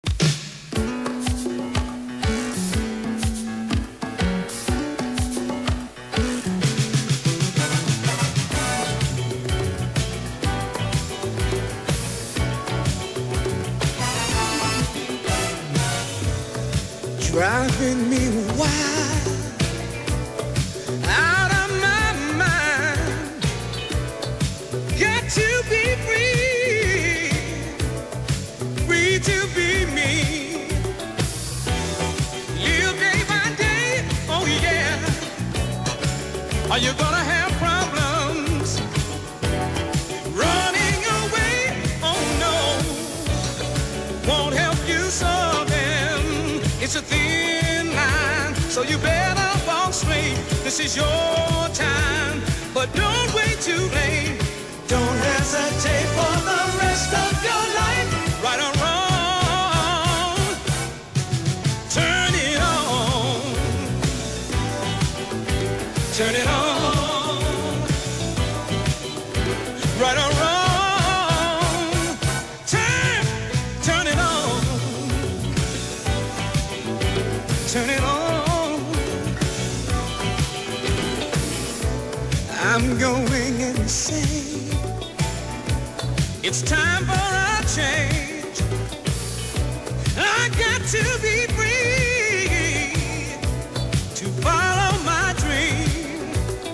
Driving me wild, out of my mind. Got to be free, free to be me. Live day by day, oh yeah. Are you gonna have problems? Running away, oh no, won't help you solve them. It's a thin line, so you better walk straight. This is your time, but don't wait too late. Don't hesitate for the rest of your life. Right or wrong, turn it on. Turn it on. Right or wrong, turn it on. Turn it on. I'm going insane. It's time for a change. I got to be free to follow my dream.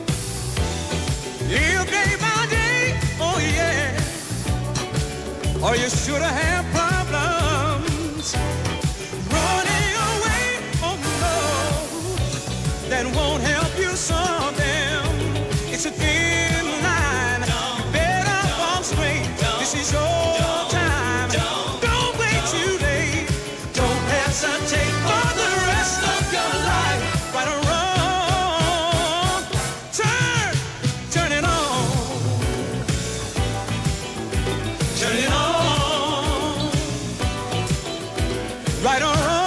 Live day by day, oh yeah. Or you should have problems. Running away, oh no, that won't help you solve them. It's a thin line, you better walk straight. This is your time, don't wait too late. Don't hesitate for the rest of your life. Right or wrong, turn it on. Turn it on. Right or wrong.